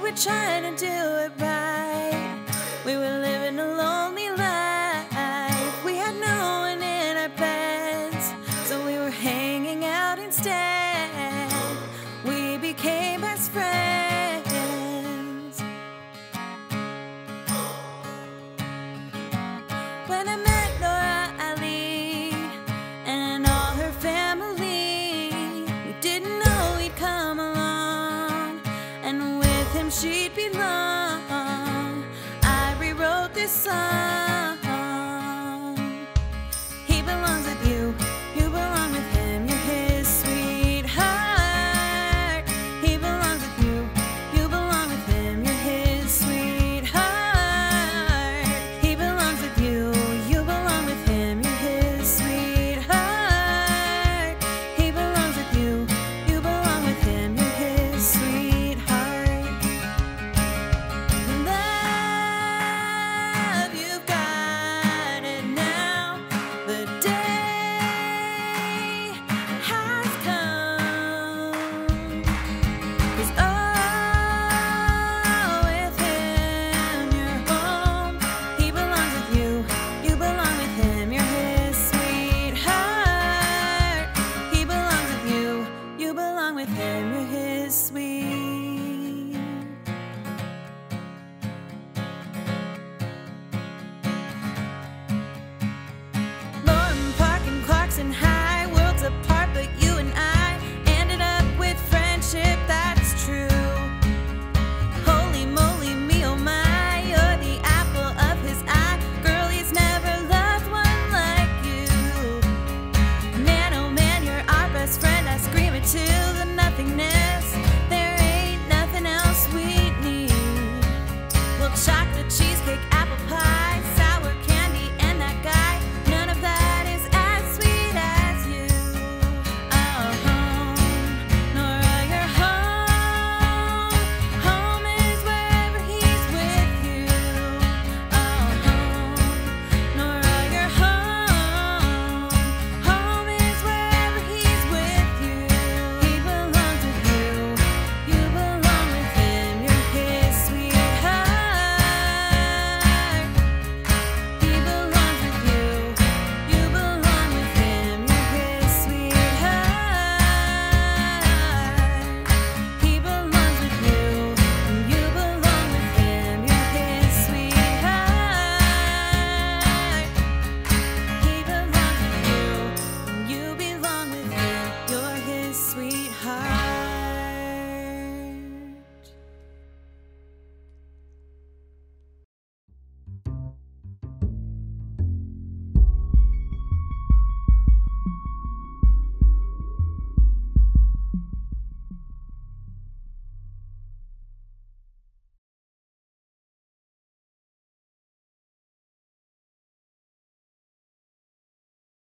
were trying to do it right. We were living a lonely life. We had no one in our beds, so we were hanging out instead. We became best friends. When I met Noura and all her family, we didn't know he'd come along, and with him she